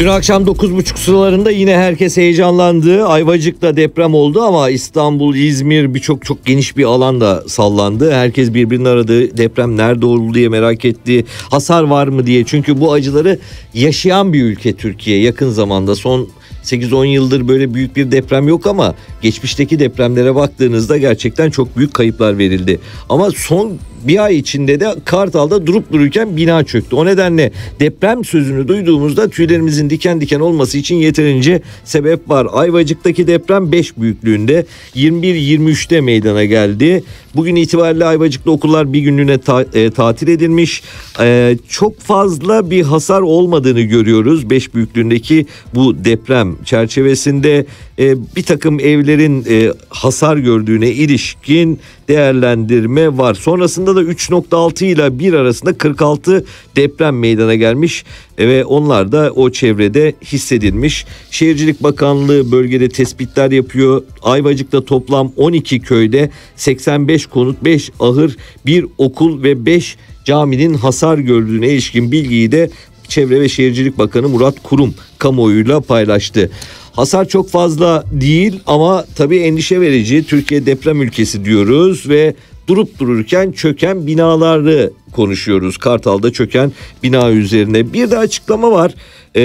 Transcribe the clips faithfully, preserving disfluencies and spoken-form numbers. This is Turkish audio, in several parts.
Dün akşam dokuz buçuk sıralarında yine herkes heyecanlandı. Ayvacık'ta deprem oldu ama İstanbul, İzmir birçok çok geniş bir alanda sallandı. Herkes birbirini aradı. Deprem nerede oldu diye merak etti. Hasar var mı diye. Çünkü bu acıları yaşayan bir ülke Türkiye. Yakın zamanda son sekiz on yıldır böyle büyük bir deprem yok ama geçmişteki depremlere baktığınızda gerçekten çok büyük kayıplar verildi. Ama son bir ay içinde de Kartal'da durup dururken bina çöktü. O nedenle deprem sözünü duyduğumuzda tüylerimizin diken diken olması için yeterince sebep var. Ayvacık'taki deprem beş büyüklüğünde yirmi bir yirmi üçte meydana geldi. Bugün itibariyle Ayvacık'ta okullar bir günlüğüne ta- e, tatil edilmiş. E, çok fazla bir hasar olmadığını görüyoruz. beş büyüklüğündeki bu deprem çerçevesinde e, bir takım evlerin e, hasar gördüğüne ilişkin değerlendirme var. Sonrasında da üç nokta altı ile bir arasında kırk altı deprem meydana gelmiş ve onlar da o çevrede hissedilmiş. Şehircilik Bakanlığı bölgede tespitler yapıyor. Ayvacık'ta toplam on iki köyde seksen beş konut, beş ahır, bir okul ve beş caminin hasar gördüğüne ilişkin bilgiyi de Çevre ve Şehircilik Bakanı Murat Kurum kamuoyuyla paylaştı. Hasar çok fazla değil ama tabii endişe verici. Türkiye deprem ülkesi diyoruz ve durup dururken çöken binaları konuşuyoruz. Kartal'da çöken bina üzerine bir de açıklama var. E,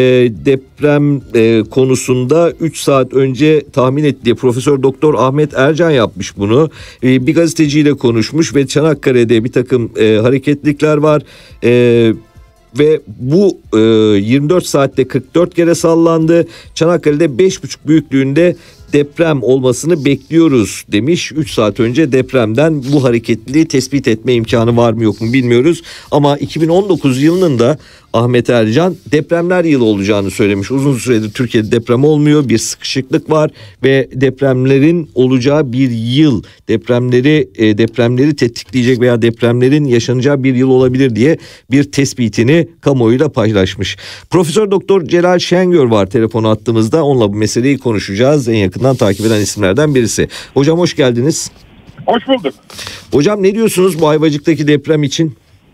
deprem e, konusunda üç saat önce tahmin ettiği Profesör Doktor Ahmet Ercan yapmış bunu. E, bir gazeteciyle konuşmuş ve Çanakkale'de bir takım e, hareketlikler var. E, Ve bu e, yirmi dört saatte kırk dört kere sallandı. Çanakkale'de beş buçuk büyüklüğünde deprem olmasını bekliyoruz demiş. üç saat önce depremden bu hareketliliği tespit etme imkanı var mı yok mu bilmiyoruz. Ama iki bin on dokuz yılının da Ahmet Ercan depremler yılı olacağını söylemiş. Uzun süredir Türkiye'de deprem olmuyor. Bir sıkışıklık var ve depremlerin olacağı bir yıl, depremleri e, depremleri tetikleyecek veya depremlerin yaşanacağı bir yıl olabilir diye bir tespitini kamuoyuyla paylaşmış. Profesör Doktor Celal Şengör var telefon attığımızda. Onunla bu meseleyi konuşacağız. En yakından takip eden isimlerden birisi. Hocam hoş geldiniz. Hoş bulduk. Hocam ne diyorsunuz bu Ayvacık'taki deprem için?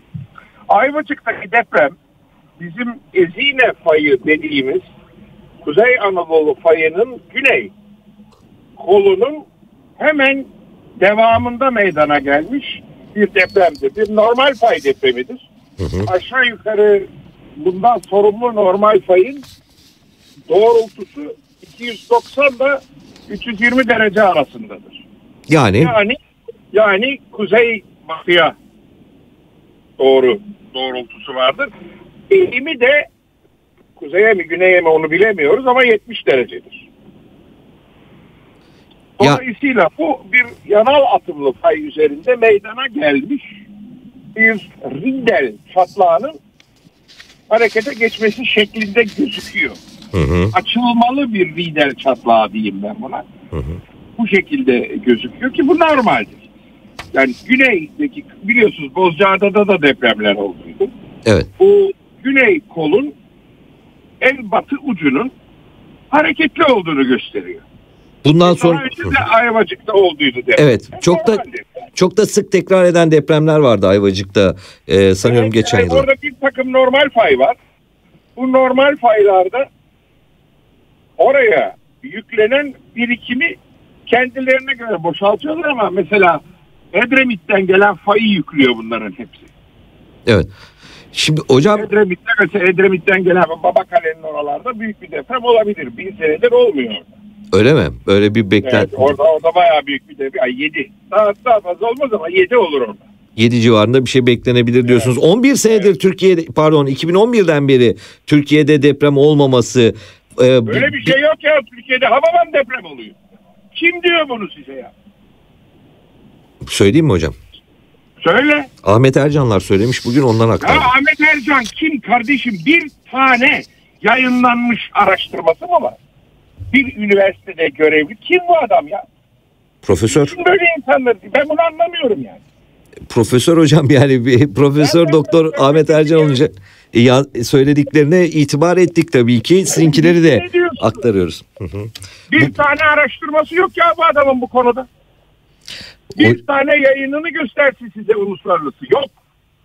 Ayvacık'taki deprem bizim Ezine fayı dediğimiz Kuzey Anadolu fayının güney kolunun hemen devamında meydana gelmiş bir depremdir. Bir normal fay depremidir. Hı hı. Aşağı yukarı bundan sorumlu normal fayın doğrultusu iki yüz doksan ile üç yüz yirmi derece arasındadır. Yani yani yani kuzey batıya doğru doğrultusu vardır. Eğimi de kuzeye mi güneye mi onu bilemiyoruz ama yetmiş derecedir. Dolayısıyla ya. Bu bir yanal atımlı fay üzerinde meydana gelmiş bir Rindel çatlağının harekete geçmesi şeklinde gözüküyor. Hı hı. Açılmalı bir Rindel çatlağı diyeyim ben buna. Hı hı. Bu şekilde gözüküyor ki bu normaldir. Yani güneydeki biliyorsunuz Bozcaada'da da depremler olduydu. Evet. Bu güney kolun en batı ucunun hareketli olduğunu gösteriyor. Bundan e sonra de Ayvacık'ta olduydu deprem. Evet. Çok da çok da sık tekrar eden depremler vardı Ayvacık'ta. Ee, sanıyorum evet, geçen yani yıl. Orada bir takım normal fay var. Bu normal faylarda oraya yüklenen birikimi kendilerine göre boşaltıyorlar ama mesela Edremit'ten gelen fayı yüklüyor bunların hepsi. Evet. Şimdi hocam Edremit'te mesela Edremit'ten gelen Babakale'nin oralarda büyük bir deprem olabilir. Bir senedir olmuyor. Öyle mi? Öyle bir beklenti. Evet, orada orada bayağı büyük bir deprem. Ay yedi. Daha, daha fazla olmaz ama yedi olur orada. yedi civarında bir şey beklenebilir diyorsunuz. Evet. on bir senedir evet. Türkiye'de pardon iki bin on birden beri Türkiye'de deprem olmaması. E, Böyle bir şey yok ya Türkiye'de. Havadan deprem oluyor. Kim diyor bunu size ya? Söyleyeyim mi hocam? Söyle. Ahmet Ercanlar söylemiş bugün ondan aktardım. Ya Ahmet Ercan kim kardeşim? Bir tane yayınlanmış araştırması mı var? Bir üniversitede görevli. Kim bu adam ya? Profesör. Kim böyle insanlar? Ben bunu anlamıyorum yani. Profesör hocam yani bir Profesör Doktor Ahmet Ercan olunca ya, söylediklerine itibar ettik tabii ki. Sizinkileri de aktarıyoruz. Hı hı. Bir bu... tane araştırması yok ya bu adamın bu konuda. Bir o... tane yayınını göstersin size uluslararası. Yok.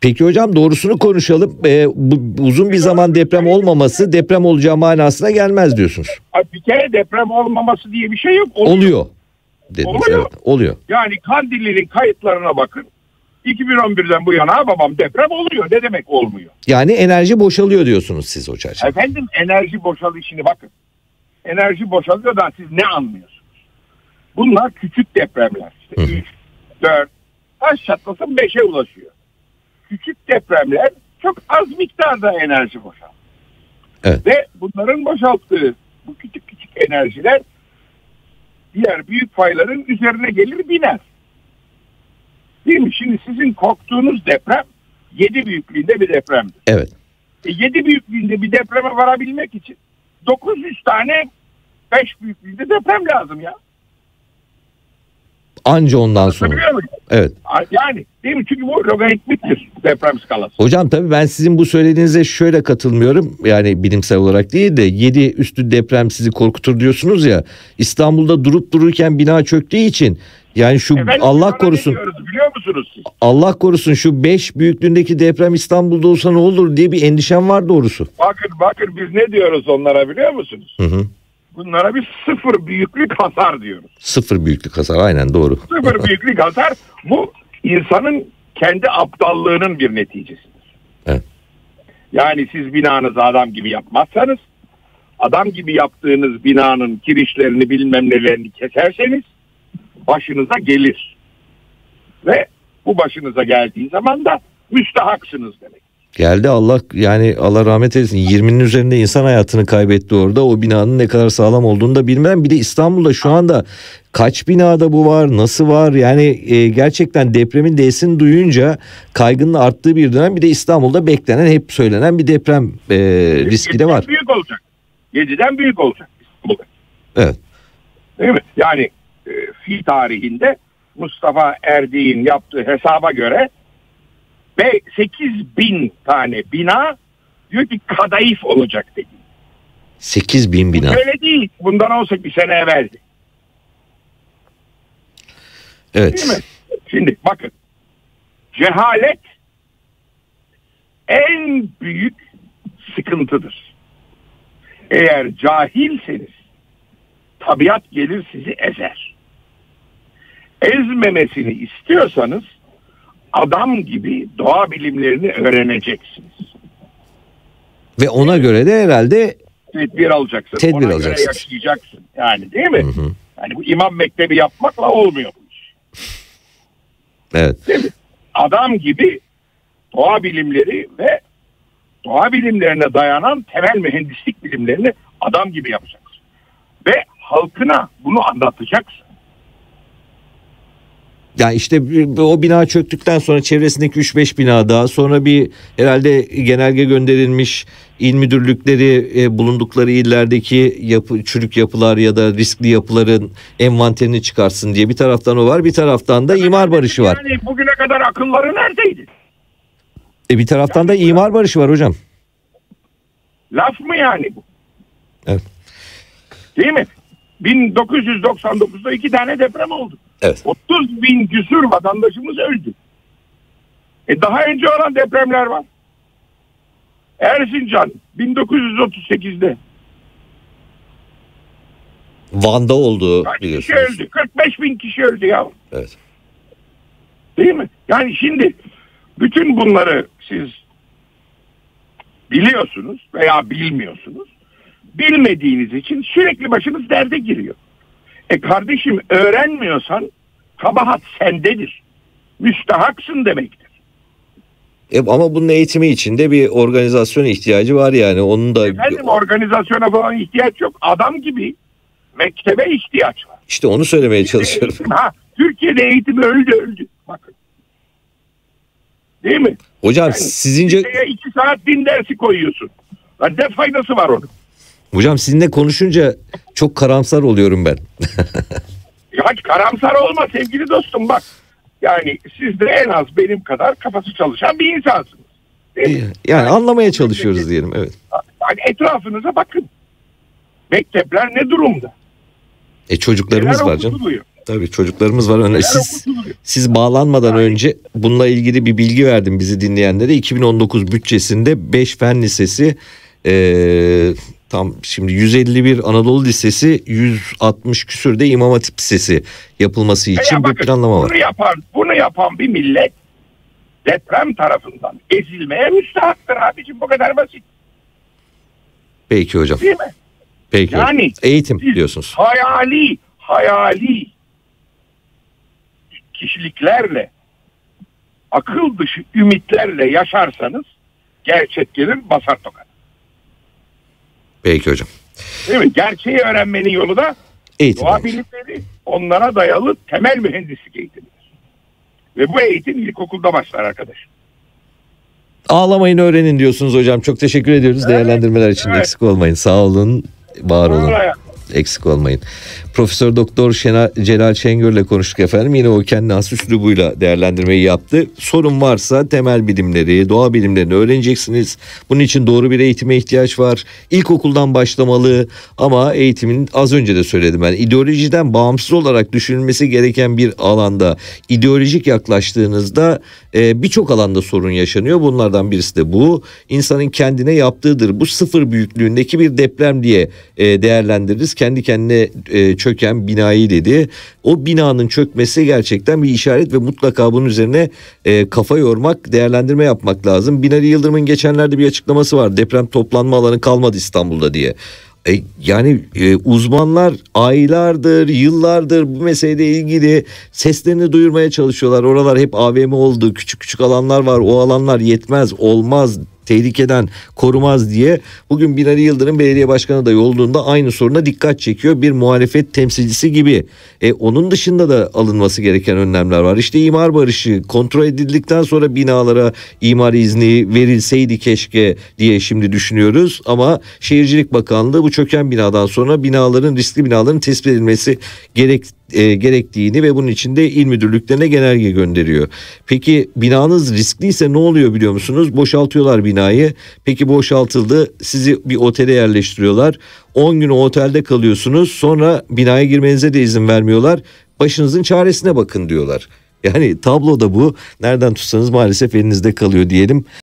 Peki hocam doğrusunu konuşalım. Ee, bu, uzun bir zaman deprem olmaması deprem olacağı manasına gelmez diyorsunuz. Bir kere deprem olmaması diye bir şey yok. Oluyor. Oluyor. Dediniz, Oluyor. Evet, oluyor. Yani Kandilli'nin kayıtlarına bakın. iki bin on birden bu yana babam deprem oluyor. Ne demek olmuyor? Yani enerji boşalıyor diyorsunuz siz hocam. Efendim enerji boşalışını bakın. Enerji boşalıyor da siz ne anlıyorsunuz? Bunlar küçük depremler. İşte üç, dört, taş çatlasın beşe ulaşıyor. Küçük depremler çok az miktarda enerji boşaltıyor. Evet. Ve bunların boşalttığı bu küçük küçük enerjiler diğer büyük fayların üzerine gelir biner. Değil mi? Şimdi sizin korktuğunuz deprem yedi büyüklüğünde bir depremdir. Evet. E yedi büyüklüğünde bir depreme varabilmek için dokuz yüz tane beş büyüklüğünde deprem lazım ya. Anca ondan sonra. Evet. Yani değil mi? Çünkü bu logaritmiktir deprem skalası. Hocam tabii ben sizin bu söylediğinize şöyle katılmıyorum. Yani bilimsel olarak değil de yedi üstü deprem sizi korkutur diyorsunuz ya. İstanbul'da durup dururken bina çöktüğü için yani şu Efendim, Allah korusun. Biliyor musunuz siz? Allah korusun şu beş büyüklüğündeki deprem İstanbul'da olsa ne olur diye bir endişem var doğrusu. Bakın bakın biz ne diyoruz onlara biliyor musunuz? Hı hı. Bunlara bir sıfır büyüklük hasar diyoruz. Sıfır büyüklük hasar aynen doğru. Sıfır büyüklük hasar bu insanın kendi aptallığının bir neticesidir. Evet. Yani siz binanızı adam gibi yapmazsanız, adam gibi yaptığınız binanın kirişlerini bilmem nelerini keserseniz başınıza gelir. Ve bu başınıza geldiği zaman da müstahaksınız demek. Geldi Allah yani Allah rahmet eylesin yirminin üzerinde insan hayatını kaybetti orada. O binanın ne kadar sağlam olduğunu da bilmem. Bir de İstanbul'da şu anda kaç binada bu var, nasıl var? Yani e, gerçekten depremin D'sini duyunca kaygının arttığı bir dönem. Bir de İstanbul'da beklenen, hep söylenen bir deprem e, riski de var. Büyük olacak. yediden büyük olacak İstanbul'da. Evet. Değil mi? Yani e, fi tarihinde Mustafa Erdik'in yaptığı hesaba göre ve sekiz bin tane bina diyor ki kadayıf olacak dedi. sekiz bin bina. Öyle değil. Bundan on sekiz sene evveldi. Evet. Değil mi? Şimdi bakın. Cehalet en büyük sıkıntıdır. Eğer cahilseniz tabiat gelir sizi ezer. Ezmemesini istiyorsanız adam gibi doğa bilimlerini öğreneceksiniz. Ve ona göre de herhalde tedbir alacaksın. Tedbir Ona alacaksın. göre yaşayacaksın. Yani değil mi? Hı hı. Yani bu imam mektebi yapmakla olmuyor bu iş. Evet. Değil mi? Adam gibi doğa bilimleri ve doğa bilimlerine dayanan temel mühendislik bilimlerini adam gibi yapacaksın. Ve halkına bunu anlatacaksın. Yani işte o bina çöktükten sonra çevresindeki üç beş bina daha, sonra bir herhalde genelge gönderilmiş, il müdürlükleri e, bulundukları illerdeki yapı, çürük yapılar ya da riskli yapıların envanterini çıkarsın diye bir taraftan o var, bir taraftan da imar barışı var. Yani bugüne kadar akılları neredeydi? E bir taraftan da imar barışı var hocam. Laf mı yani bu? Evet. Değil mi? bin dokuz yüz doksan dokuzda iki tane deprem oldu. Evet. otuz bin küsur vatandaşımız öldü. E daha önce olan depremler var. Erzincan bin dokuz yüz otuz sekizde. Van'da oldu Kaç kişi biliyorsunuz. öldü? kırk beş bin kişi öldü ya. Evet. Değil mi? Yani şimdi bütün bunları siz biliyorsunuz veya bilmiyorsunuz. Bilmediğiniz için sürekli başınız derde giriyor. E kardeşim öğrenmiyorsan kabahat sendedir. Müstahaksın demektir. E ama bunun eğitimi için de bir organizasyon ihtiyacı var yani. Onun da Efendim organizasyona falan ihtiyaç yok. Adam gibi mektebe ihtiyaç var. işte onu söylemeye çalışıyorum. Eğitim, ha, Türkiye'de eğitim öldü öldü. Bakın. Değil mi? Hocam Yani sizince iki saat din dersi koyuyorsun. Lan ne faydası var onun? hocam sizinle konuşunca çok karamsar oluyorum ben. Ya karamsar olma sevgili dostum bak. Yani siz de en az benim kadar kafası çalışan bir insansınız. Değil mi? Yani anlamaya çalışıyoruz diyelim, evet. Yani etrafınıza bakın. Mektepler ne durumda? E çocuklarımız Neler var canım. okutuluyor? Tabii çocuklarımız var. Öyle. Siz, okutuluyor? siz bağlanmadan önce bununla ilgili bir bilgi verdim bizi dinleyenlere. iki bin on dokuz bütçesinde beş fen lisesi, e, tam şimdi yüz elli bir Anadolu Lisesi, yüz altmış küsürde İmam Hatip Lisesi yapılması için Ya bir bakın, planlama var. Bunu yapan, bunu yapan bir millet deprem tarafından ezilmeye müstahaktır abicim. Bu kadar basit. Peki hocam. Değil mi? Peki. Yani Eğitim siz diyorsunuz. hayali, hayali kişiliklerle, akıl dışı ümitlerle yaşarsanız gerçek gelir basar tokat. Peki hocam. Değil mi? Gerçeği öğrenmenin yolu da Eğitim. doğa olmuş. bilimleri, onlara dayalı temel mühendislik eğitimidir. Ve bu eğitim ilkokulda başlar arkadaş. Ağlamayın, öğrenin diyorsunuz hocam. Çok teşekkür ediyoruz. Evet, Değerlendirmeler için evet. eksik olmayın. Sağ olun. Var olun. Oraya. Eksik olmayın. Profesör Doktor Şena- Celal Şengör'le konuştuk efendim. Yine o kendi has üslubuyla değerlendirmeyi yaptı. Sorun varsa temel bilimleri, doğa bilimlerini öğreneceksiniz. Bunun için doğru bir eğitime ihtiyaç var. İlkokuldan başlamalı ama eğitimin, az önce de söyledim ben, ideolojiden bağımsız olarak düşünülmesi gereken bir alanda ideolojik yaklaştığınızda e, birçok alanda sorun yaşanıyor. Bunlardan birisi de bu. İnsanın kendine yaptığıdır. Bu sıfır büyüklüğündeki bir deprem diye e, değerlendiririz. Kendi kendine e, çöken binayı dedi. O binanın çökmesi gerçekten bir işaret ve mutlaka bunun üzerine e, kafa yormak, değerlendirme yapmak lazım. Binali Yıldırım'ın geçenlerde bir açıklaması var. Deprem toplanma alanı kalmadı İstanbul'da diye. E, yani e, uzmanlar aylardır, yıllardır bu meseleyle ilgili seslerini duyurmaya çalışıyorlar. Oralar hep A V M oldu, küçük küçük alanlar var. O alanlar yetmez, olmaz, tehlikeden korumaz diye. Bugün Binali Yıldırım belediye başkanı adayı olduğunda aynı soruna dikkat çekiyor. Bir muhalefet temsilcisi gibi. E, onun dışında da alınması gereken önlemler var. İşte imar barışı kontrol edildikten sonra binalara imar izni verilseydi keşke diye şimdi düşünüyoruz. Ama Şehircilik Bakanlığı bu çöken binadan sonra binaların, riskli binaların tespit edilmesi gerek E, gerektiğini ve bunun için de il müdürlüklerine genelge gönderiyor. Peki binanız riskliyse ne oluyor biliyor musunuz? Boşaltıyorlar binayı. Peki boşaltıldı, sizi bir otele yerleştiriyorlar. on gün o otelde kalıyorsunuz. Sonra binaya girmenize de izin vermiyorlar. Başınızın çaresine bakın diyorlar. Yani tablo da bu. Nereden tutsanız maalesef elinizde kalıyor diyelim.